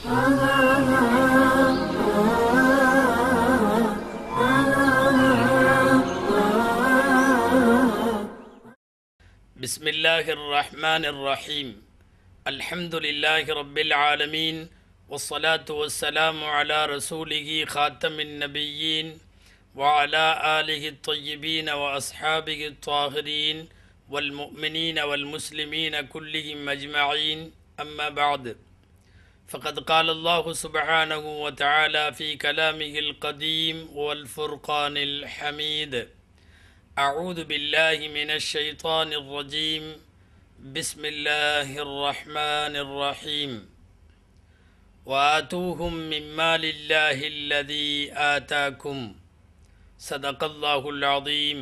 Bismillahirrahmanirrahim. Alhamdulillahi Rabbil Alameen. Wassalatu wassalamu ala rasulihi khatamin nabiyyin wa ala alihi tayyibin wa ashabihi tahirin wal mu'minina wal muslimina kullihim ajma'in. Amma ba'd. فقد قال الله سبحانه وتعالى في كلامه القديم والفرقان الحميد. أعوذ بالله من الشيطان الرجيم. بسم الله الرحمن الرحيم. وآتوهم من مال الله الذي آتاكم. صدق الله العظيم.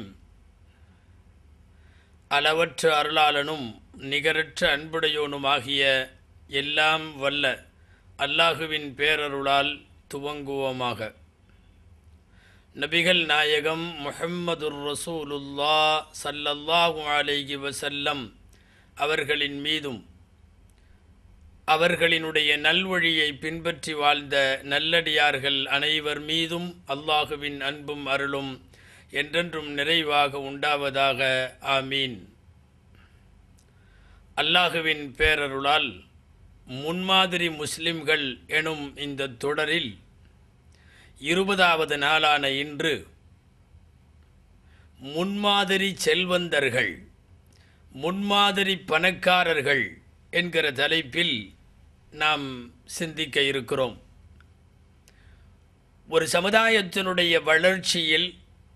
அளவற்ற அருளாளனும் நிகரற்ற அன்புடையோனுமாகிய எல்லாம் வல்ல அல்லாஹுவின் பேரருளால் துவங்குவோமாக. நபிகள் நாயகம் முஹம்மதுர் ரசூலுல்லாஹ் ஸல்லல்லாஹு அலைஹி வஸல்லம் அவர்களின் மீதும் அவர்களினுடைய நல்வழியை பின்பற்றி வாழ்ந்த நல்லடியார்கள் அனைவர் மீதும் அல்லாஹுவின் அன்பும் அருளும் என்றென்றும் நிறைவாக உண்டாவதாக. ஆமீன். அல்லாஹுவின் பேரருளால் முன்மாதிரி முஸ்லிம்கள் எனும் இந்த தொடரில் 20வது நாளான இன்று முன்மாதிரி செல்வந்தர்கள், முன்மாதிரி பணக்காரர்கள் என்கிற தலைப்பில் நாம் சிந்திக்க இருக்கிறோம். ஒரு சமுதாயத்தினுடைய வளர்ச்சியில்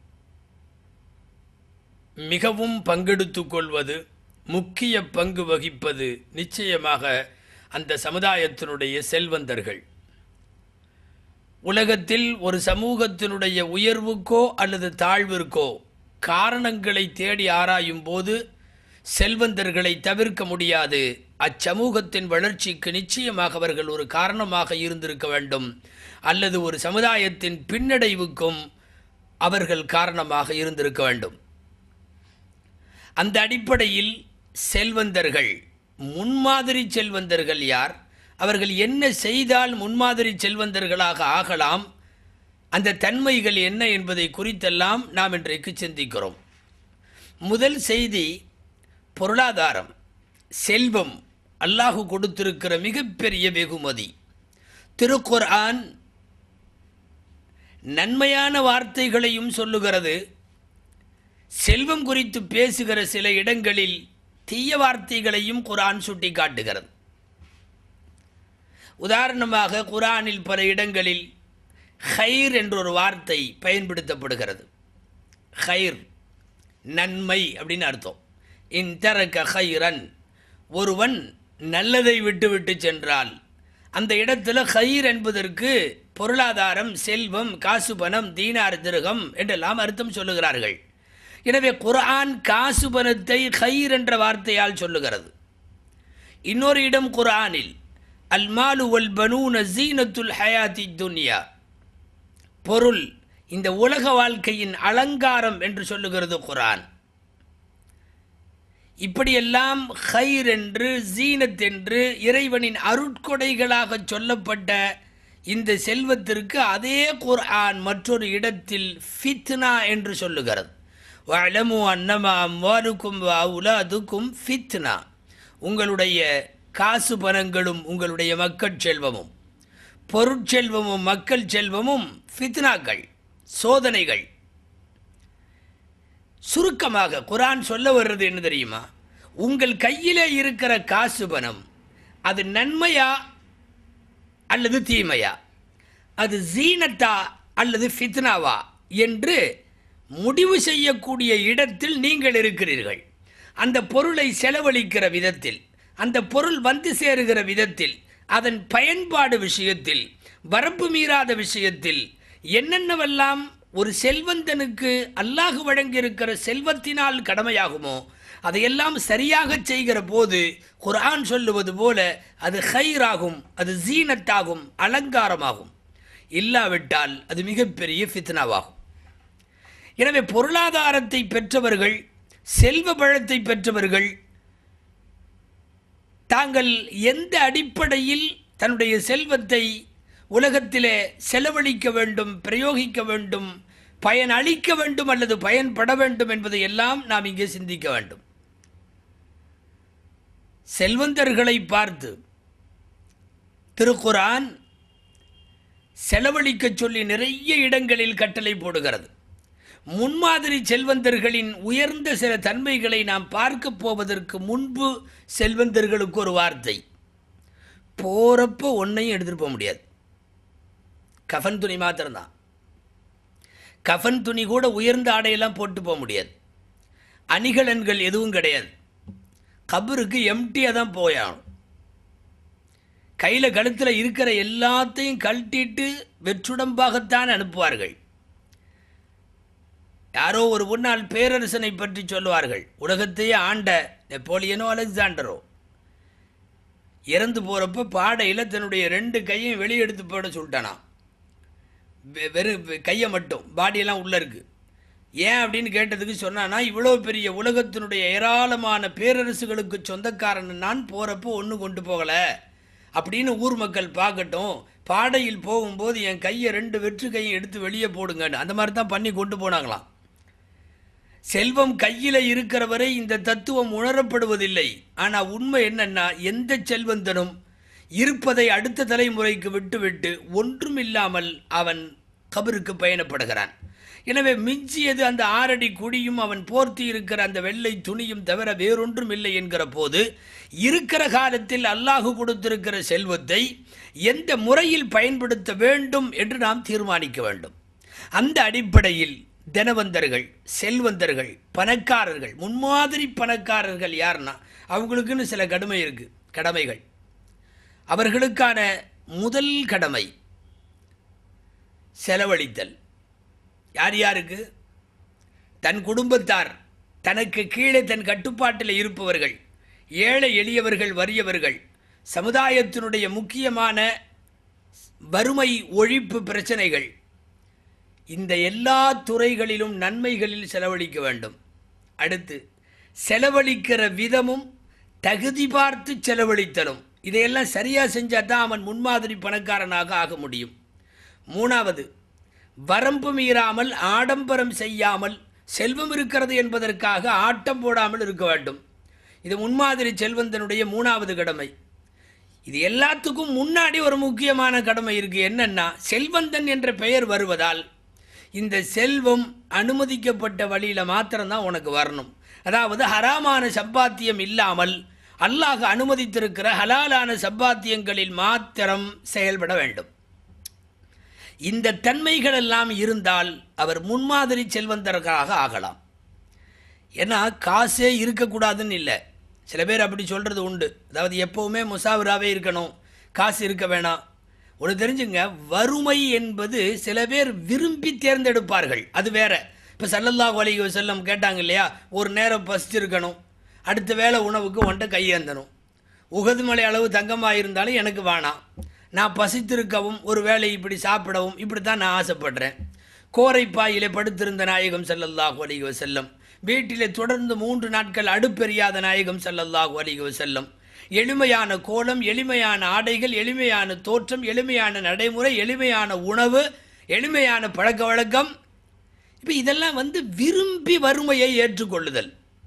மிகவும் பங்கெடுத்து கொள்வது, முக்கிய பங்கு வகிப்பது நிச்சயமாக அந்த சமுதாயத்தினுடைய செல்வந்தர்கள். உலகத்தில் ஒரு சமூகத்தினுடைய உயர்வுக்கோ அல்லது தாழ்விற்கோ காரணங்களை தேடி ஆராயும் போது செல்வந்தர்களை தவிர்க்க முடியாது. அச்சமூகத்தின் வளர்ச்சிக்கு நிச்சயமாக அவர்கள் ஒரு காரணமாக இருந்திருக்க வேண்டும், அல்லது ஒரு சமுதாயத்தின் பின்னடைவுக்கும் அவர்கள் காரணமாக இருந்திருக்க வேண்டும். அந்த அடிப்படையில் செல்வந்தர்கள், முன்மாதிரி செல்வந்தர்கள் யார், அவர்கள் என்ன செய்தால் முன்மாதிரி செல்வந்தர்களாக ஆகலாம், அந்த தன்மைகள் என்ன என்பதை குறித்தெல்லாம் நாம் இன்றைக்கு சிந்திக்கிறோம். முதல் செய்தி பொருளாதாரம், செல்வம் அல்லாஹ் கொடுத்திருக்கிற மிகப்பெரிய வெகுமதி. திருக்குர்ஆன் நன்மையான வார்த்தைகளையும் சொல்லுகிறது. செல்வம் குறித்து பேசுகிற சில இடங்களில் தீய வார்த்தைகளையும் குர்ஆன் சுட்டி காட்டுகிறது. உதாரணமாக குர்ஆனில் பல இடங்களில் ஹைர் என்றொரு வார்த்தை பயன்படுத்தப்படுகிறது. ஹைர் நன்மை அப்படின்னு அர்த்தம். இன் தரக ஹைரன், ஒருவன் நல்லதை விட்டு சென்றால், அந்த இடத்துல ஹைர் என்பதற்கு பொருளாதாரம், செல்வம், காசு பணம், தீனார் திர்ஹம் என்றெல்லாம் அர்த்தம் சொல்லுகிறார்கள். எனவே குர்ஆன் காசு பணத்தை ஹைர் என்ற வார்த்தையால் சொல்லுகிறது. இன்னொரு இடம் குர்ஆனில் அல் மாலு வல் பனூன ஸீனத்துல் ஹயாத்தி துன்யா, பொருள் இந்த உலக வாழ்க்கையின் அலங்காரம் என்று சொல்லுகிறது குர்ஆன். இப்படியெல்லாம் ஹைர் என்று, ஸீனத் என்று இறைவனின் அருட்கொடைகளாக சொல்லப்பட்ட இந்த செல்வத்திற்கு அதே குர்ஆன் மற்றொரு இடத்தில் ஃபித்னா என்று சொல்லுகிறது. வஅலமு அன்னமா அம்வாலுக்கும் வ அவுலாதுக்கும் ஃபித்னா, உங்களுடைய காசு பணங்களும் உங்களுடைய மக்கள் செல்வமும், பொருட்செல்வமும் மக்கள் செல்வமும் ஃபித்னாக்கள், சோதனைகள். சுருக்கமாக குர்ஆன் சொல்ல வர்றது என்ன தெரியுமா? உங்கள் கையிலே இருக்கிற காசு பணம் அது நன்மையா அல்லது தீமையா, அது ஜீனத்தா அல்லது ஃபித்னாவா என்று முடிவு செய்யக்கூடிய இடத்தில் நீங்கள் இருக்கிறீர்கள். அந்த பொருளை செலவழிக்கிற விதத்தில், அந்த பொருள் வந்து சேருகிற விதத்தில், அதன் பயன்பாடு விஷயத்தில், வரம்பு மீறாத விஷயத்தில் என்னென்னவெல்லாம் ஒரு செல்வந்தனுக்கு அல்லாஹ் வழங்கியிருக்கிற செல்வத்தினால் கடமையாகுமோ அதையெல்லாம் சரியாக செய்கிற போது குர்ஆன் சொல்லுவது போல அது ஹைராகும், அது ஜீனத்தாகும், அலங்காரமாகும். இல்லாவிட்டால் அது மிகப்பெரிய ஃபித்னாவாகும். எனவே பொருளாதாரத்தை பெற்றவர்கள், செல்வ பழத்தை பெற்றவர்கள் தாங்கள் எந்த அடிப்படையில் தன்னுடைய செல்வத்தை உலகத்திலே செலவழிக்க வேண்டும், பிரயோகிக்க வேண்டும், பயன் அளிக்க வேண்டும் அல்லது பயன்பட வேண்டும் என்பதை எல்லாம் நாம் இங்கே சிந்திக்க வேண்டும். செல்வந்தர்களை பார்த்து திருக்குர்ஆன் செலவழிக்க சொல்லி நிறைய இடங்களில் கட்டளை போடுகிறது. முன்மாதிரி செல்வந்தர்களின் உயர்ந்த சில தன்மைகளை நாம் பார்க்க போவதற்கு முன்பு செல்வந்தர்களுக்கு ஒரு வார்த்தை, போறப்போ ஒன்றையும் எடுத்துகிட்டு போக முடியாது. கஃன் துணி மாத்திரம்தான். கஃன் துணி கூட உயர்ந்த ஆடையெல்லாம் போட்டு போக முடியாது. அணிகலன்கள் எதுவும் கிடையாது. கபருக்கு எம்டியாக தான் போயாகணும். கையில் கழுத்தில் இருக்கிற எல்லாத்தையும் கழட்டிட்டு வெற்றுடம்பாகத்தான் அனுப்புவார்கள். யாரோ ஒரு முன்னாள் பேரரசனை பற்றி சொல்லுவார்கள். உலகத்தையே ஆண்ட நெப்போலியனோ அலெக்சாண்டரோ இறந்து போகிறப்ப பாடையில் தன்னுடைய 2 கையும் வெளியே எடுத்து போட சொல்லிட்டானா. வெறும் கையை மட்டும், பாடியெல்லாம் உள்ளே இருக்குது. ஏன் அப்படின்னு கேட்டதுக்கு சொன்னான்னா, இவ்வளோ பெரிய உலகத்தினுடைய ஏராளமான பேரரசுகளுக்கு சொந்தக்காரன் நான், போகிறப்போ ஒன்றும் கொண்டு போகலை அப்படின்னு ஊர் மக்கள் பார்க்கட்டும், பாடையில் போகும்போது என் கையை 2 வெற்று கையை எடுத்து வெளியே போடுங்கன்னு அந்த மாதிரி தான் பண்ணி கொண்டு போனாங்களாம். செல்வம் கையில் இருக்கிற வரை இந்த தத்துவம் உணரப்படுவதில்லை. ஆனால் உண்மை என்னன்னா, எந்த செல்வந்தனும் இருப்பதை அடுத்த தலைமுறைக்கு விட்டுவிட்டு ஒன்றும் இல்லாமல் அவன் கபருக்கு பயணப்படுகிறான். எனவே மிஞ்சியது அந்த 6 அடி குடியும் அவன் போர்த்தி இருக்கிற அந்த வெள்ளை துணியும் தவிர வேறொன்றும் இல்லை என்கிற போது, இருக்கிற காலத்தில் அல்லாஹ் கொடுத்திருக்கிற செல்வத்தை எந்த முறையில் பயன்படுத்த வேண்டும் என்று நாம் தீர்மானிக்க வேண்டும். அந்த அடிப்படையில் தனவந்தர்கள், செல்வந்தர்கள், பணக்காரர்கள், முன்மாதிரி பணக்காரர்கள் யாருன்னா அவங்களுக்குன்னு சில கடமைகள். அவர்களுக்கான முதல் கடமை செலவழித்தல். யார் யாருக்கு? தன் குடும்பத்தார், தனக்கு கீழே தன் கட்டுப்பாட்டில் இருப்பவர்கள், ஏழை எளியவர்கள், வறியவர்கள், சமுதாயத்தினுடைய முக்கியமான வறுமை ஒழிப்பு பிரச்சனைகள், இந்த எல்லா துறைகளிலும் நன்மைகளில் செலவழிக்க வேண்டும். அடுத்து செலவழிக்கிற விதமும் தகுதி பார்த்து செலவழித்தலும். இதையெல்லாம் சரியாக செஞ்சால் தான் அவன் முன்மாதிரி பணக்காரனாக ஆக முடியும். 3வது, வரம்பு மீறாமல் ஆடம்பரம் செய்யாமல், செல்வம் இருக்கிறது என்பதற்காக ஆட்டம் போடாமல் இருக்க வேண்டும். இது முன்மாதிரி செல்வந்தனுடைய 3வது கடமை. இது எல்லாத்துக்கும் முன்னாடி ஒரு முக்கியமான கடமை இருக்குது. என்னன்னா, செல்வந்தன் என்ற பெயர் வருவதால் இந்த செல்வம் அனுமதிக்கப்பட்ட வழியில் மாத்திரம்தான் உனக்கு வரணும். அதாவது ஹராமான சம்பாத்தியம் இல்லாமல் அல்லாஹ் அனுமதித்திருக்கிற ஹலாலான சம்பாத்தியங்களில் மாத்திரம் செயல்பட வேண்டும். இந்த தன்மைகள் எல்லாம் இருந்தால் அவர் முன்மாதிரி செல்வந்தர்களாக ஆகலாம். ஏன்னா காசே இருக்கக்கூடாதுன்னு இல்லை. சில பேர் அப்படி சொல்கிறது உண்டு. அதாவது எப்போவுமே முசாவராகவே இருக்கணும், காசு இருக்க வேணாம். ஒன்று தெரிஞ்சுங்க, வறுமை என்பது சில பேர் விரும்பி தேர்ந்தெடுப்பார்கள், அது வேற. இப்போ ஸல்லல்லாஹு அலைஹி வஸல்லம் கேட்டாங்க இல்லையா, ஒரு நேரம் பசிச்சிருக்கணும், அடுத்த வேளை உணவுக்கு ஒன்றை கையேந்தணும். உகது மலை அளவு தங்கமாக இருந்தாலும் எனக்கு வேணாம், நான் பசித்திருக்கவும் ஒரு வேளை இப்படி சாப்பிடவும் இப்படி தான் நான் ஆசைப்படுறேன். கோரைப்பாயிலே படுத்திருந்த நாயகம் ஸல்லல்லாஹு அலைஹி வஸல்லம், வீட்டிலே தொடர்ந்து 3 நாட்கள் அடுப்பெரியாத நாயகம் ஸல்லல்லாஹு அலைஹி வஸல்லம், எளிமையான கோலம், எளிமையான ஆடைகள், எளிமையான தோற்றம், எளிமையான நடைமுறை, எளிமையான உணவு, எளிமையான பழக்க வழக்கம். இப்போ இதெல்லாம் விரும்பி வறுமையை ஏற்றுக்கொள்ளுதல்.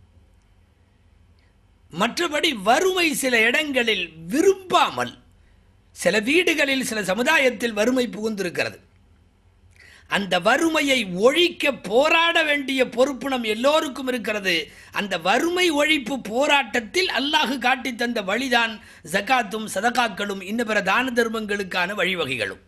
மற்றபடி வறுமை சில இடங்களில் விரும்பாமல், சில வீடுகளில் சில சமுதாயத்தில் வறுமை புகுந்திருக்கிறது. அந்த வறுமையை ஒழிக்க போராட வேண்டிய பொறுப்பு நம் எல்லோருக்கும் இருக்கிறது. அந்த வறுமை ஒழிப்பு போராட்டத்தில் அல்லாஹ் காட்டி தந்த வழிதான் ஜகாத்தும் சதகாக்களும் இன்ன பிற தான தர்மங்களுக்கான வழிவகைகளும்.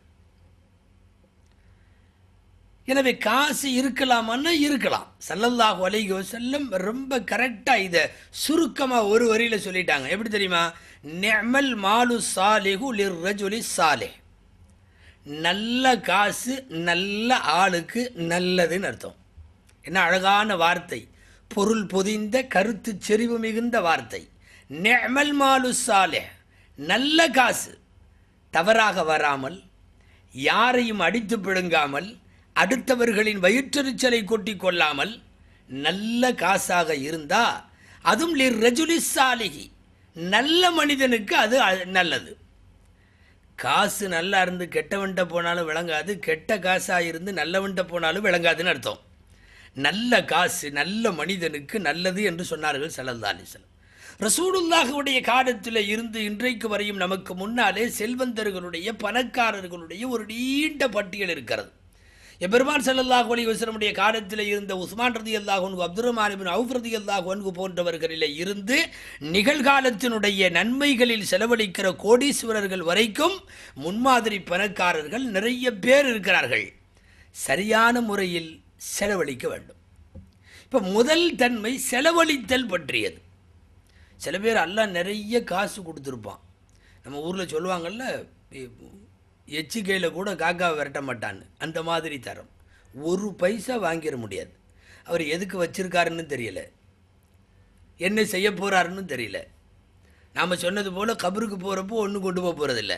எனவே காசு இருக்கலாமான்னா இருக்கலாம். ஸல்லல்லாஹு அலைஹி வஸல்லம் ரொம்ப கரெக்டாக இதை சுருக்கமாக ஒரு வரியில் சொல்லிட்டாங்க. எப்படி தெரியுமா? நிஅமல் மாலு சாலிஹு லிர்ரஜுலி சாலிஹ். நல்ல காசு நல்ல ஆளுக்கு நல்லதுன்னு அர்த்தம். என்ன அழகான வார்த்தை, பொருள் பொதிந்த கருத்து செறிவு மிகுந்த வார்த்தை. நிஅமல் மாலு சாலிஹ், நல்ல காசு தவறாக வராமல், யாரையும் அடித்து பிடுங்காமல், அடுத்தவர்களின் வயிற்றெரிச்சலை கொட்டி கொள்ளாமல் நல்ல காசாக இருந்தா அதுவும் லிர்ரஜுலி சாலிஹி, நல்ல மனிதனுக்கு அது நல்லது. காசு நல்லா இருந்து கெட்டவன்ட்ட போனாலும் விளங்காது, கெட்ட காசாக இருந்து நல்லவன்ட்ட போனாலும் விளங்காதுன்னு அர்த்தம். நல்ல காசு நல்ல மனிதனுக்கு நல்லது என்று சொன்னார்கள் ஸல்லல்லாஹு அலைஹி வஸல்லம். ரசூலுல்லாஹுடைய காலத்தில் இருந்து இன்றைக்கு வரையும் நமக்கு முன்னாலே செல்வந்தர்களுடைய பணக்காரர்களுடைய ஒரு நீண்ட பட்டியல் இருக்கிறது. எபெருமான் ஸல்லல்லாஹு அலைஹி வஸல்லமுடைய காலத்தில் இருந்த உஸ்மான் ரலியல்லாஹு அன்ஹு, அப்துர்ரஹ்மான் இப்னு அவுஃப் ரலியல்லாஹு அன்ஹு போன்றவர்களிலே இருந்து நிகழ்காலத்தினுடைய நன்மைகளில் செலவழிக்கிற கோடீஸ்வரர்கள் வரைக்கும் முன்மாதிரி பணக்காரர்கள் நிறைய பேர் இருக்கிறார்கள். சரியான முறையில் செலவழிக்க வேண்டும். இப்போ முதல் தன்மை செலவழித்தல் பற்றியது. சில பேர் எல்லாம் நிறைய காசு கொடுத்துருப்பான். நம்ம ஊரில் சொல்லுவாங்கள்ல, எச்சிக்கையில் கூட காக்கா விரட்ட மாட்டான்னு, அந்த மாதிரி தரம். ஒரு பைசா வாங்கிட முடியாது. அவர் எதுக்கு வச்சிருக்காருன்னு தெரியல, என்ன செய்ய போகிறாருன்னு தெரியல. நாம் சொன்னது போல் கபருக்கு போகிறப்போ ஒன்றும் கொண்டு போக போகிறதில்ல.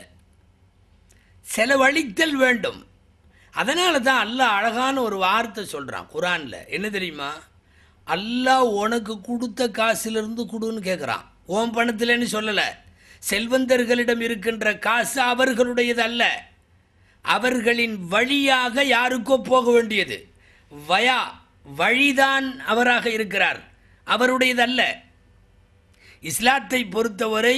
செலவழித்தல் வேண்டும். அதனால தான் அல்லாஹ் அழகான ஒரு வார்த்தை சொல்கிறான் குர்ஆனில். என்ன தெரியுமா? அல்லாஹ் உனக்கு கொடுத்த காசிலிருந்து கொடுன்னு கேட்குறான். ஓம் பணத்தில்னு சொல்லலை. செல்வந்தர்களிடம் இருக்கின்ற காசு அவர்களுடையது அல்ல, அவர்களின் வழியாக யாருக்கோ போக வேண்டியது. வழிதான் அவராக இருக்கிறார், அவருடையதல்ல. இஸ்லாத்தை பொறுத்தவரை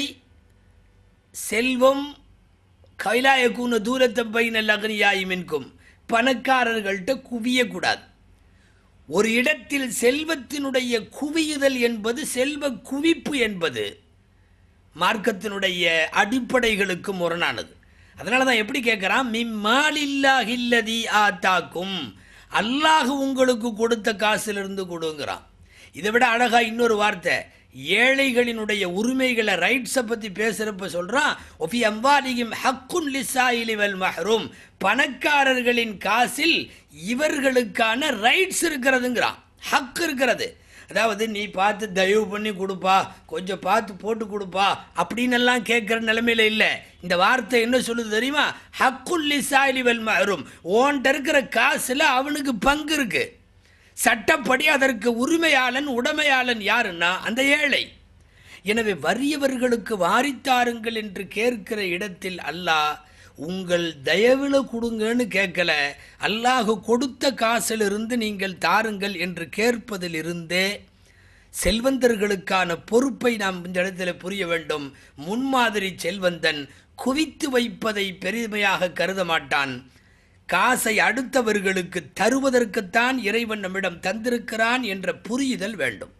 செல்வம் கைலாயக்கூன தூரத்தை பைனல் அக்னியாயி மின்கும், பணக்காரர்கள்ட்ட குவியக்கூடாது. ஒரு இடத்தில் செல்வத்தினுடைய குவியுதல் என்பது, செல்வ குவிப்பு என்பது மார்க்கத்தினுடைய அடிப்படைகளுக்கு முரணானது. அதனால தான் எப்படி கேட்குறான், மிம்மாலில்லாஹில்லதி ஆத்தாக்கும், அல்லாஹ் உங்களுக்கு கொடுத்த காசிலிருந்து கொடுங்கிறான். இதை விட அழகாக இன்னொரு வார்த்தை, ஏழைகளினுடைய உரிமைகளை ரைட்ஸை பற்றி பேசுகிறப்ப சொல்கிறான், ஒஃபி அம்வாலிஹிம் ஹக்குன் லிஸ்ஸாயிலி வல் மஹ்ரூம், பணக்காரர்களின் காசில் இவர்களுக்கான ரைட்ஸ் இருக்கிறதுங்கிறான், ஹக் இருக்கிறது. அதாவது நீ பார்த்து தயவு பண்ணி கொடுப்பா, கொஞ்சம் பார்த்து போட்டு கொடுப்பா அப்படின்னெல்லாம் கேட்குற நிலைமையில் இல்லை. இந்த வார்த்தை என்ன சொல்லுது தெரியுமா? ஹக்குன் லிஸ்ஸாயிலி வல் மஹ்ரூம், ஓன்ட்ட இருக்கிற காசில் அவனுக்கு பங்கு இருக்குது. சட்டப்படி அதற்கு உரிமையாளன் உடைமையாளன் யாருன்னா அந்த ஏழை. எனவே வறியவர்களுக்கு வாரித்தாருங்கள் என்று கேட்கிற இடத்தில் அல்லாஹ் உங்கள் தயவில் கொடுங்கன்னு கேட்கல, அல்லாஹ் கொடுத்த காசிலிருந்து நீங்கள் தாருங்கள் என்று கேட்பதிலிருந்தே செல்வந்தர்களுக்கான பொறுப்பை நாம் இந்த இடத்துல புரிய வேண்டும். முன்மாதிரி செல்வந்தன் குவித்து வைப்பதை பெருமையாக கருத மாட்டான். காசை அடுத்தவர்களுக்கு தருவதற்குத்தான் இறைவன் நம்மிடம் தந்திருக்கிறான் என்ற புரிதல் வேண்டும்.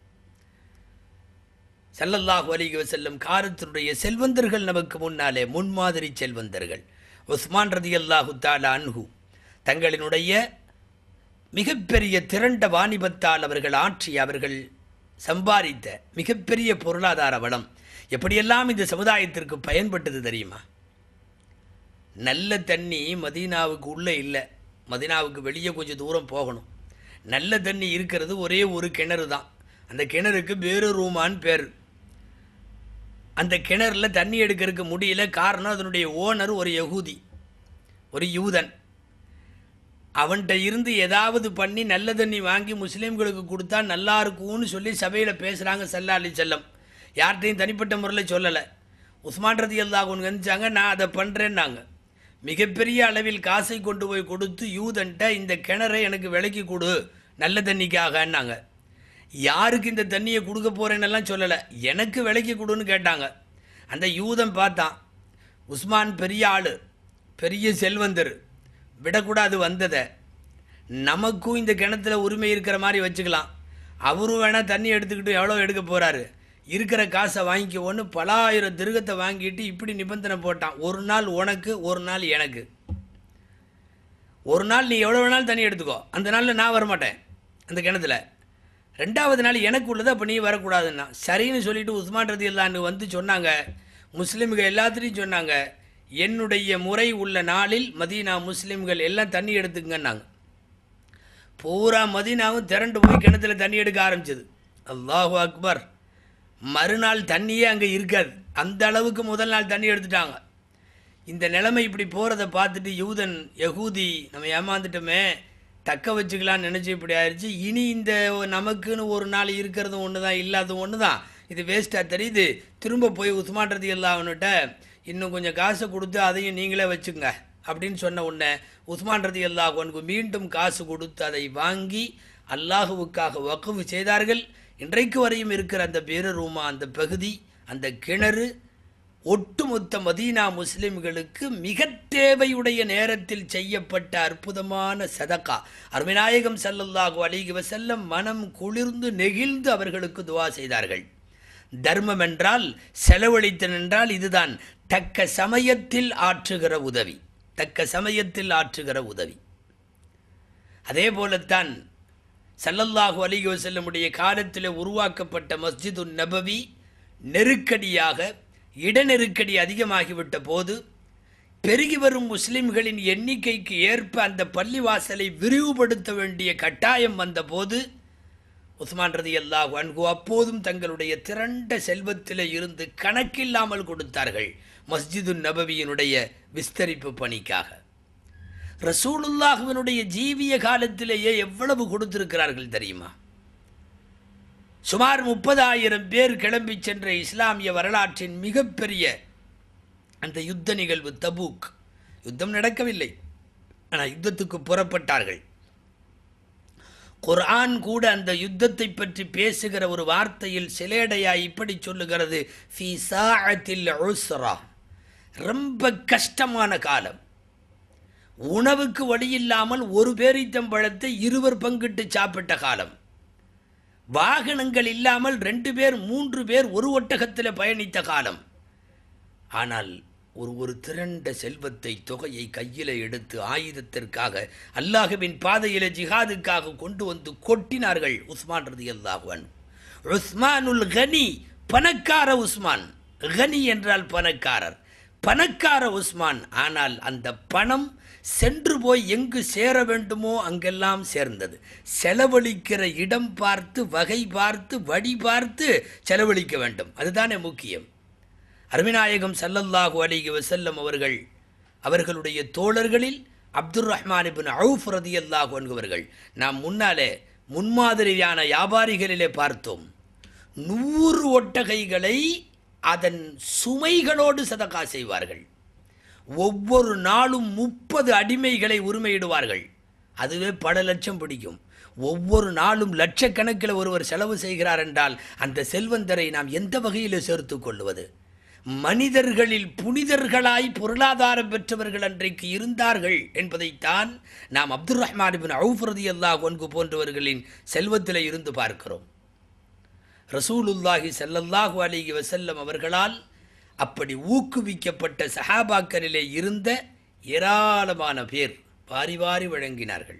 ஸல்லல்லாஹு அலைஹி வஸல்லம் காலத்தினுடைய செல்வந்தர்கள் நமக்கு முன்னாலே முன்மாதிரி செல்வந்தர்கள். உஸ்மான் ரலியல்லாஹு தஆலா அன்ஹு தங்களினுடைய மிகப்பெரிய திரண்ட வாணிபத்தால் அவர்கள் ஆட்சி, அவர்கள் சம்பாதித்த மிகப்பெரிய பொருளாதார வளம் எப்படியெல்லாம் இந்த சமுதாயத்திற்கு பயன்பட்டது தெரியுமா? நல்ல தண்ணி மதீனாவுக்கு உள்ளே இல்லை, மதீனாவுக்கு வெளியே கொஞ்சம் தூரம் போகணும். நல்ல தண்ணி இருக்கிறது ஒரே ஒரு கிணறு தான். அந்த கிணறுக்கு பேரு ரூமான்னு பேர். அந்த கிணறில் தண்ணி எடுக்கிறதுக்கு முடியல. காரணம் அதனுடைய ஓனர் ஒரு யகூதி, ஒரு யூதன். அவன்கிட்ட இருந்து ஏதாவது பண்ணி நல்ல தண்ணி வாங்கி முஸ்லீம்களுக்கு கொடுத்தா நல்லா இருக்கும்னு சொல்லி சபையில் பேசுகிறாங்க ஸல்லல்லாஹு அலைஹி வஸல்லம். யார்கிட்டையும் தனிப்பட்ட முறையில் சொல்லலை. உஸ்மான் ரலியல்லாஹு அன்ஹு நினச்சாங்க, நான் அதை பண்ணுறேன்னாங்க. மிகப்பெரிய அளவில் காசை கொண்டு போய் கொடுத்து யூதன்ட்ட இந்த கிணறை எனக்கு விலைக்கு கொடு நல்ல தண்ணிக்காகன்னாங்க. யாருக்கு இந்த தண்ணியை கொடுக்க போகிறேன்னெல்லாம் சொல்லலை, எனக்கு விலைக்கு கொடுன்னு கேட்டாங்க. அந்த யூதன் பார்த்தான், உஸ்மான் பெரிய ஆள், பெரிய செல்வந்தர், விடக்கூடாது வந்ததை. நமக்கும் இந்த கிணத்துல உரிமை இருக்கிற மாதிரி வச்சுக்கலாம். அவரும் வேணால் தண்ணி எடுத்துக்கிட்டு எவ்வளோ எடுக்க போகிறாரு, இருக்கிற காசை வாங்கிக்கோன்னு பல ஆயிரம் திருகத்தை வாங்கிட்டு இப்படி நிபந்தனை போட்டான். ஒரு நாள் உனக்கு, ஒரு நாள் எனக்கு. ஒரு நாள் நீ எவ்வளோ வேணாலும் தண்ணி எடுத்துக்கோ, அந்த நாளில் நான் வரமாட்டேன் அந்த கிணத்துல. ரெண்டாவது நாள் எனக்கு உள்ளது, அப்போ நீ வரக்கூடாதுன்னா. சரின்னு சொல்லிவிட்டு உஸ்மான் ரலியல்லாஹு அன்ஹு வந்து சொன்னாங்க, முஸ்லீம்கள் எல்லாத்துலேயும் சொன்னாங்க, என்னுடைய முறை உள்ள நாளில் மதீனா முஸ்லீம்கள் எல்லாம் தண்ணி எடுத்துக்கங்கன்னாங்க. பூரா மதீனாவும் திரண்டு போய் கிணத்துல தண்ணி எடுக்க ஆரம்பிச்சது. அல்லாஹு அக்பர். மறுநாள் தண்ணியே அங்கே இருக்காது, அந்த அளவுக்கு முதல் நாள் தண்ணி எடுத்துட்டாங்க. இந்த நிலைமை இப்படி போகிறத பார்த்துட்டு யூதன் யகூதி, நம்ம ஏமாந்துட்டோமே, தக்க வச்சுக்கலான்னு நினச்சி இப்படி ஆயிடுச்சு. இனி இந்த நமக்குன்னு ஒரு நாள் இருக்கிறதும் ஒன்று தான், இல்லாததும் ஒன்று தான், இது வேஸ்ட்டாக தெரியுது. திரும்ப போய் உஸ்மான் ரலியல்லாஹு அன்ஹுட்ட இன்னும் கொஞ்சம் காசை கொடுத்து அதையும் நீங்களே வச்சுங்க அப்படின்னு சொன்ன உடனே உஸ்மான் ரலியல்லாஹு அன்ஹு மீண்டும் காசு கொடுத்து அதை வாங்கி அல்லாஹுவுக்காக வக்ஃப் செய்தார்கள். இன்றைக்கு வரையும் இருக்கிற அந்த பேரூமா, அந்த பகுதி, அந்த கிணறு ஒட்டுமொத்த மதீனா முஸ்லிம்களுக்கு மிக தேவையுடைய நேரத்தில் செய்யப்பட்ட அற்புதமான சதகா. அருமைநாயகம் ஸல்லல்லாஹு அலைஹி வஸல்லம் மனம் குளிர்ந்து நெகிழ்ந்து அவர்களுக்கு துவா செய்தார்கள். தர்மம் என்றால், செலவழித்தல் என்றால் இதுதான், தக்க சமயத்தில் ஆற்றுகிற உதவி, தக்க சமயத்தில் ஆற்றுகிற உதவி. அதே போலத்தான் ஸல்லல்லாஹு அலைஹி வஸல்லமுடைய காலத்தில் உருவாக்கப்பட்ட மஸ்ஜிது நபவி நெருக்கடியாக, இடநெருக்கடி அதிகமாகிவிட்ட போது பெருகி வரும் முஸ்லிம்களின் எண்ணிக்கைக்கு ஏற்ப அந்த பள்ளிவாசலை விரிவுபடுத்த வேண்டிய கட்டாயம் வந்தபோது உஸ்மான் ரலியல்லாஹு அன்ஹு அப்போதும் தங்களுடைய திரண்ட செல்வத்தில் இருந்து கணக்கில்லாமல் கொடுத்தார்கள் மஸ்ஜிது நபவியினுடைய விஸ்தரிப்பு பணிக்காக. ரசூலுல்லாஹுவினுடைய ஜீவிய காலத்திலேயே எவ்வளவு கொடுத்திருக்கிறார்கள் தெரியுமா? சுமார் 30,000 பேர் கிளம்பி சென்ற இஸ்லாமிய வரலாற்றின் மிகப்பெரிய அந்த யுத்த நிகழ்வு தபூக். யுத்தம் நடக்கவில்லை, ஆனால் யுத்தத்துக்கு புறப்பட்டார்கள். குர்ஆன் கூட அந்த யுத்தத்தை பற்றி பேசுகிற ஒரு வார்த்தையில் சிலேடையா இப்படி சொல்லுகிறது, ஃபீ சாஅத்தில் உஸ்ரா, ரொம்ப கஷ்டமான காலம். உணவுக்கு வழியில்லாமல் ஒரு பேரித்தம்பழத்தை 2 பங்கிட்டு சாப்பிட்ட காலம். வாகனங்கள் இல்லாமல் 2 பேர் 3 பேர் ஒரு ஒட்டகத்தில் பயணித்த காலம். ஆனால் ஒரு திரண்ட செல்வத்தை, தொகையை கையில் எடுத்து ஆயுதத்திற்காக, அல்லாஹ்வின் பாதையில ஜிஹாதுக்காக கொண்டு வந்து கொட்டினார்கள் உஸ்மான் ரலியல்லாஹு அன்ஹு. உஸ்மானுல் கனி, பணக்கார உஸ்மான். கனி என்றால் பணக்காரர், பணக்கார உஸ்மான். ஆனால் அந்த பணம் சென்று போய் எங்கு சேர வேண்டுமோ அங்கெல்லாம் சேர்ந்தது. செலவழிக்கிற இடம் பார்த்து, வகை பார்த்து, வழி பார்த்து செலவழிக்க வேண்டும், அதுதானே முக்கியம். அருமைநாயகம் ஸல்லல்லாஹு அலைஹி வஸல்லம் அவர்கள், அவர்களுடைய தோழர்களில் அப்துர் ரஹ்மான் இப்னு அவுஃப் ரலியல்லாஹு அன்ஹு அவர்கள், நாம் முன்னாலே முன்மாதிரியான வியாபாரிகளிலே பார்த்தோம், 100 ஒட்டகைகளை அதன் சுமைகளோடு சதகா செய்வார்கள். ஒவ்வொரு நாளும் 30 அடிமைகளை உரிமையிடுவார்கள். அதுவே பல லட்சம் பிடிக்கும். ஒவ்வொரு நாளும் லட்சக்கணக்கில் ஒருவர் செலவு செய்கிறார் என்றால் அந்த செல்வந்தரை நாம் எந்த வகையில் சேர்த்து கொள்வது? மனிதர்களில் புனிதர்களாய் பொருளாதாரம் பெற்றவர்கள் அன்றைக்கு இருந்தார்கள் என்பதைத்தான் நாம் அப்துர் ரஹ்மான் இப்னு அவுஃப் ரலியல்லாஹு அன்ஹு போன்றவர்களின் செல்வத்தில் இருந்து பார்க்கிறோம். ரசூலுல்லாஹி ஸல்லல்லாஹு அலைஹி வஸல்லம் அவர்களால் அப்படி ஊக்குவிக்கப்பட்ட சஹாபாக்களிலே இருந்த ஏராளமான பேர் வாரி வாரி வழங்கினார்கள்.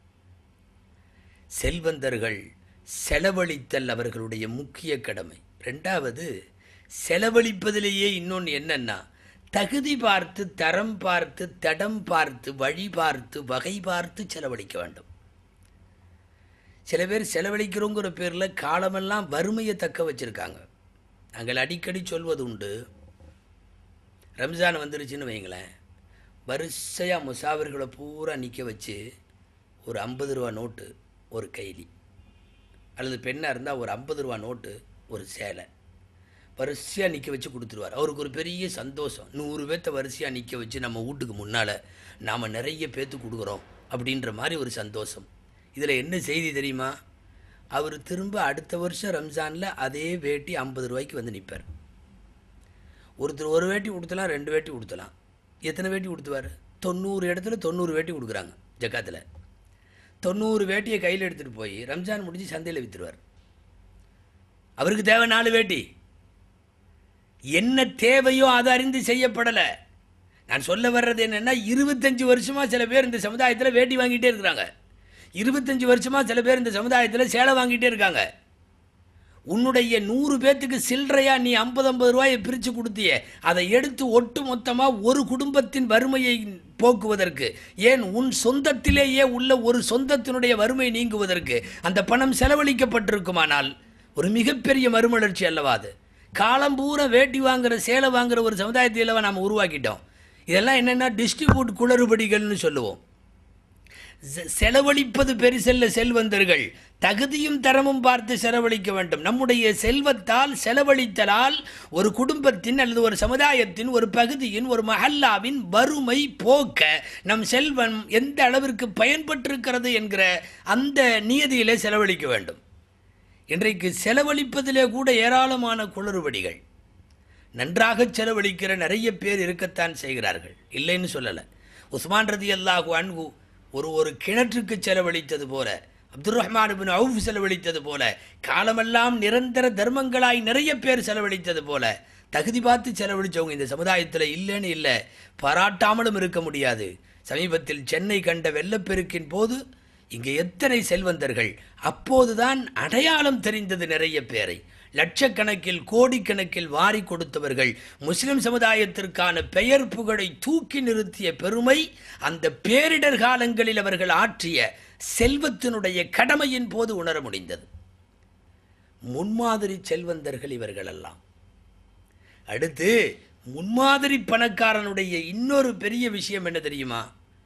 செல்வந்தர்கள் செலவழித்தல் அவர்களுடைய முக்கிய கடமை. 2வது, செலவழிப்பதிலேயே இன்னொன்று என்னன்னா, தகுதி பார்த்து, தரம் பார்த்து, தடம் பார்த்து, வழி பார்த்து, வகை பார்த்து செலவழிக்க வேண்டும். சில பேர் செலவழிக்கிறோங்கிற பேரில் காலமெல்லாம் வறுமையை தக்க வச்சுருக்காங்க. நாங்கள் அடிக்கடி சொல்வது உண்டு, ரம்ஜான் வந்துருச்சுன்னு வைங்களேன், வரிசையாக முசாஃபிர்களை பூரா நிற்க வச்சு ஒரு 50 ரூபா நோட்டு ஒரு கைலி, அல்லது பெண்ணாக இருந்தால் ஒரு 50 ரூபா நோட்டு ஒரு சேலை வரிசையாக நிற்க வச்சு கொடுத்துருவார். அவருக்கு ஒரு பெரிய சந்தோஷம். 100 பேர்த்த வரிசையாக நிற்க வச்சு நம்ம வீட்டுக்கு முன்னால் நாம் நிறைய பேர்த்து கொடுக்குறோம் அப்படின்ற மாதிரி ஒரு சந்தோஷம். இதில் என்ன செய்தி தெரியுமா? அவர் திரும்ப அடுத்த வருஷம் ரம்ஜானில் அதே வேட்டி 50 ரூபாய்க்கு வந்து நிற்பார். ஒருத்தர் ஒரு வேட்டி கொடுத்தலாம், 2 வேட்டி கொடுத்தலாம். எத்தனை வேட்டி கொடுத்துவார்? 90 இடத்துல 90 வேட்டி கொடுக்குறாங்க ஜக்காத்தில். 90 வேட்டியை கையில் எடுத்துகிட்டு போய் ரம்ஜான் முடிஞ்சு சந்தையில் விற்றுருவார். அவருக்கு தேவை 4 வேட்டி. என்ன தேவையோ அதை அறிந்து செய்யப்படலை. நான் சொல்ல வர்றது என்னென்னா, 25 வருஷமாக சில பேர் இந்த சமுதாயத்தில் வேட்டி வாங்கிட்டே இருக்கிறாங்க. 25 வருஷமாக சில பேர் இந்த சமுதாயத்தில் சேலை வாங்கிட்டே இருக்காங்க. உன்னுடைய 100 பேர்த்துக்கு சில்லறையாக நீ 50 ரூபாயை பிரித்து கொடுத்தியே, அதை எடுத்து ஒட்டு மொத்தமாக ஒரு குடும்பத்தின் வறுமையை போக்குவதற்கு, ஏன் உன் சொந்தத்திலேயே உள்ள ஒரு சொந்தத்தினுடைய வறுமை நீங்குவதற்கு அந்த பணம் செலவழிக்கப்பட்டிருக்குமானால் ஒரு மிகப்பெரிய மறுமலர்ச்சி அல்லவா அது? காலம்பூரா வேட்டி வாங்குகிற, சேலை வாங்குகிற ஒரு சமுதாயத்திலவா நாம் உருவாக்கிட்டோம். இதெல்லாம் என்னென்னா டிஸ்ட்ரிபியூட் குளறுபடிகள்னு சொல்லுவோம். செலவழிப்பது பெரிசல்ல செல்வந்தர்கள், தகுதியும் தரமும் பார்த்து செலவழிக்க வேண்டும். நம்முடைய செல்வத்தால் செலவழித்தலால் ஒரு குடும்பத்தின் அல்லது ஒரு சமுதாயத்தின் ஒரு பகுதியின் ஒரு மஹல்லாவின் வறுமை போக்க நம் செல்வம் எந்த அளவிற்கு பயன்பட்டிருக்கிறது என்கிற அந்த நியதியிலே செலவழிக்க வேண்டும். இன்றைக்கு செலவழிப்பதிலே கூட ஏராளமான குளறுபடிகள். நன்றாக செலவழிக்கிற நிறைய பேர் இருக்கத்தான் செய்கிறார்கள், இல்லைன்னு சொல்லலை. உஸ்மான் ரலியல்லாஹு அன்ஹு ஒரு கிணற்றுக்கு செலவழித்தது போல, அப்துர் ரஹ்மான் இப்னு அவுஃப் செலவழித்தது போல, காலமெல்லாம் நிரந்தர தர்மங்களாய் நிறைய பேர் செலவழித்தது போல தகுதி பார்த்து செலவழித்தவங்க இந்த சமுதாயத்தில் இல்லைன்னு இல்லை, பாராட்டாமலும் இருக்க முடியாது. சமீபத்தில் சென்னை கண்ட வெள்ளப்பெருக்கின் போது இங்கே எத்தனை செல்வந்தர்கள், அப்போதுதான் அடையாளம் தெரிந்தது நிறைய பேரை. லட்சக்கணக்கில் கோடிக்கணக்கில் வாரி கொடுத்தவர்கள், முஸ்லிம் சமுதாயத்திற்கான பெயர் புகழை தூக்கி நிறுத்திய பெருமை அந்த பேரிடர் காலங்களில் அவர்கள் ஆற்றிய செல்வத்தினுடைய கடமையின் போது உணர முடிந்தது. முன்மாதிரி செல்வந்தர்கள் இவர்களெல்லாம். அடுத்து முன்மாதிரி பணக்காரனுடைய இன்னொரு பெரிய விஷயம் என்ன தெரியுமா?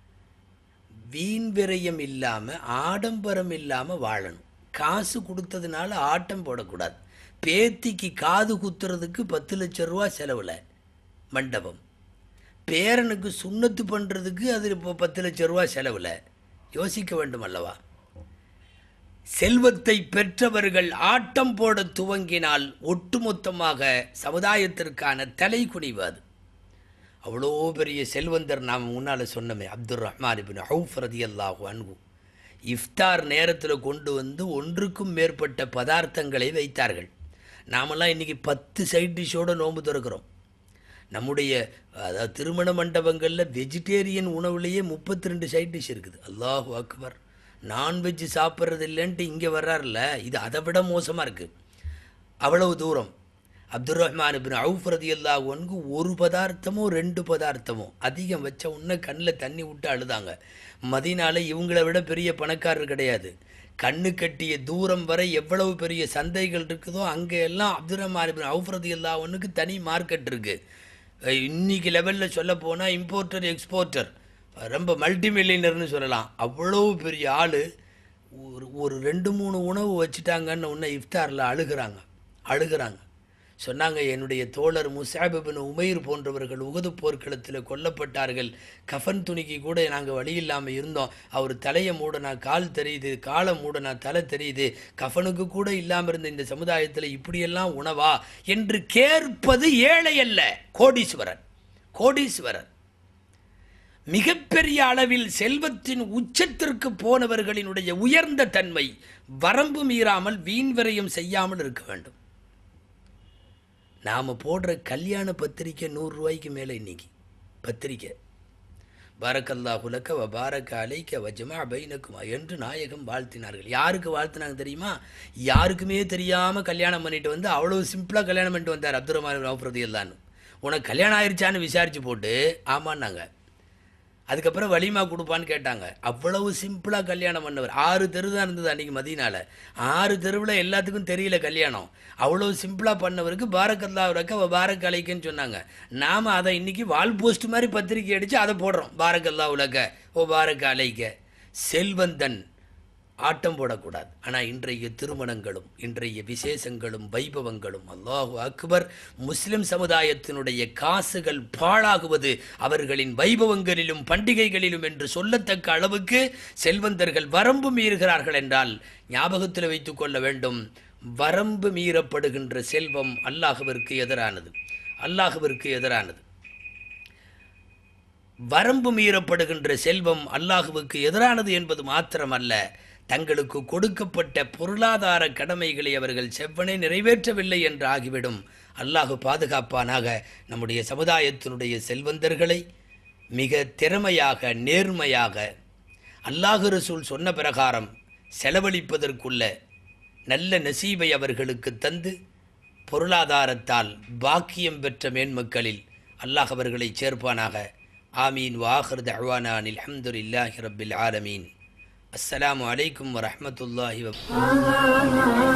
வீண் விரயம் இல்லாமல் ஆடம்பரம் இல்லாமல் வாழணும். காசு கொடுத்ததுனால ஆட்டம் போடக்கூடாது. பேத்திக்கு காது குத்துறதுக்கு 10 லட்சம் ரூபா செலவில் மண்டபம், பேரனுக்கு சுண்ணத்து பண்ணுறதுக்கு அது இப்போ 10 லட்சம் ரூபா செலவில். யோசிக்க வேண்டும் அல்லவா? செல்வத்தை பெற்றவர்கள் ஆட்டம் போட துவங்கினால் ஒட்டுமொத்தமாக சமுதாயத்திற்கான தலை குனிவு. அது அவ்வளோ பெரிய செல்வந்தர். நாம் முன்னால் சொன்னமே அப்துர் ரஹ்மான் இப்னு அவுஃப் ரலியல்லாஹு அன்ஹு இஃப்தார் நேரத்தில் கொண்டு வந்து 1க்கும் மேற்பட்ட பதார்த்தங்களை வைத்தார்கள். நாமெல்லாம் இன்றைக்கி 10 சைட் டிஷ்ஷோடு நோன்பு திறக்கிறோம். நம்முடைய அதாவது திருமண மண்டபங்களில் வெஜிடேரியன் உணவுலேயே 32 சைட் டிஷ் இருக்குது. அல்லாஹு அக்பர். நான்வெஜ் சாப்பிட்றது இல்லைன்ட்டு இங்கே வர்றாருல்ல, இது அதை விட மோசமாக இருக்குது. அவ்வளவு தூரம். அப்துர் ரஹ்மான் இப்னு அவுஃப் ரலியல்லாஹு அன்ஹு 1 பதார்த்தமோ 2 பதார்த்தமோ அதிகம் வச்ச உடனே கண்ணில் தண்ணி விட்டு அழுதாங்க. மதீனால இவங்களை விட பெரிய பணக்காரர் கிடையாது. கண்ணு கட்டிய தூரம் வரை எவ்வளவு பெரிய சந்தைகள் இருக்குதோ அங்கே எல்லாம் அப்துர் ரஹ்மான் இப்னு அவுஃப் ரலியல்லாஹு அன்ஹுக்கு தனி மார்க்கெட் இருக்குது. இன்றைக்கி லெவலில் சொல்ல போனால் இம்போர்ட்டர் எக்ஸ்போர்ட்டர், ரொம்ப மல்டி மில்லியனர்னு சொல்லலாம். அவ்வளோ பெரிய ஆள். ஒரு 2-3 உணவு வச்சுட்டாங்கன்னு உடனே இஃப்தாரில் அழுகிறாங்க. சொன்னாங்க, என்னுடைய தோழர் முஸ்அப் இப்னு உமைர் போன்றவர்கள் உஹது போர்க்களத்தில் கொல்லப்பட்டார்கள். கஃன் துணிக்கு கூட நாங்கள் வழி இல்லாமல் இருந்தோம். அவர் தலையை மூடனா கால் தெரியுது, காலை மூடனா தலை தெரியுது, கஃனுக்கு கூட இல்லாமல் இருந்த இந்த சமுதாயத்தில் இப்படியெல்லாம் உணவா என்று கேட்பது ஏழை அல்ல, கோடீஸ்வரர். மிகப்பெரிய அளவில் செல்வத்தின் உச்சத்திற்கு போனவர்களினுடைய உயர்ந்த தன்மை வரம்பு மீறாமல் வீண் விரயம் செய்யாமல் இருக்க வேண்டும். நாம் போடுற கல்யாண பத்திரிக்கை 100 ரூபாய்க்கு மேலே இன்றைக்கி பத்திரிக்கை. பாரக்கல்லாஹு லக்க வ பாரக்க அலைக்க வ ஜமா பைனக்குமா என்று நாயகம் வாழ்த்தினார்கள். யாருக்கு வாழ்த்தினாங்க தெரியுமா? யாருக்குமே தெரியாமல் கல்யாணம் பண்ணிட்டு வந்து அவ்வளோ சிம்பிளாக கல்யாணம் பண்ணிட்டு வந்தார் அப்துர் ரஹ்மான் அவுஃப் ரலியல்லாஹு. உனக்கு கல்யாணம் ஆயிடுச்சான்னு விசாரித்து போட்டு ஆமான்னாங்க. அதுக்கப்புறம் வலிமா கொடுப்பான்னு கேட்டாங்க. அவ்வளவு சிம்பிளாக கல்யாணம் பண்ணவர். 6 தெரு தான் இருந்தது அன்றைக்கி மதீனால. 6 தெருவில் எல்லாத்துக்கும் தெரியல கல்யாணம். அவ்வளோ சிம்பிளாக பண்ணவருக்கு பாரக்கல்லாஹு லக்க வ பாரக்க அலைக்கன்னு சொன்னாங்க. நாம் அதை இன்றைக்கி வால் போஸ்ட் மாதிரி பத்திரிக்கை அடித்து அதை போடுறோம். பாரக்கல்லாஹு லக்க ஓ பாரக்க அலைக்க. செல்வந்தன் ஆட்டம் போடக்கூடாது. ஆனால் இன்றைய திருமணங்களும் இன்றைய விசேஷங்களும் வைபவங்களும் அல்லாஹு அக்பர், முஸ்லிம் சமுதாயத்தினுடைய காசுகள் பாழாகுவது அவர்களின் வைபவங்களிலும் பண்டிகைகளிலும் என்று சொல்லத்தக்க அளவுக்கு செல்வந்தர்கள் வரம்பு மீறுகிறார்கள் என்றால் ஞாபகத்தில் வைத்து கொள்ள வேண்டும். வரம்பு மீறப்படுகின்ற செல்வம் அல்லாஹ்விற்கு எதிரானது. வரம்பு மீறப்படுகின்ற செல்வம் அல்லாஹ்வுக்கு எதிரானது என்பது மாத்திரமல்ல, தங்களுக்கு கொடுக்கப்பட்ட பொருளாதார கடமைகளை அவர்கள் செவ்வனே நிறைவேற்றவில்லை என்று ஆகிவிடும். அல்லாஹ் பாதுகாப்பானாக. நம்முடைய சமுதாயத்தினுடைய செல்வந்தர்களை மிக திறமையாக நேர்மையாக அல்லாஹ் ரசூல் சொன்ன பிரகாரம் செலவழிப்பதற்குள்ள நல்ல நசீபை அவர்களுக்கு தந்து பொருளாதாரத்தால் பாக்கியம் பெற்ற மேன்மக்களில் அல்லாஹ் அவர்களை சேர்ப்பானாக. ஆமீன். வாஹிர் தஅவானா அல்ஹம்துலில்லாஹி ரப்பில் ஆலமீன். அஸ்ஸலாமு அலைக்கும் வரஹ்மத்துல்லாஹி வபரகாத்துஹு.